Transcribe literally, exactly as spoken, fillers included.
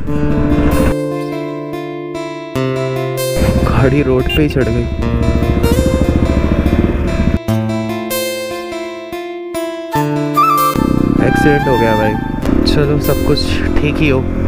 गाड़ी रोड पे ही चढ़ गई। एक्सीडेंट हो गया भाई। चलो सब कुछ ठीक ही हो।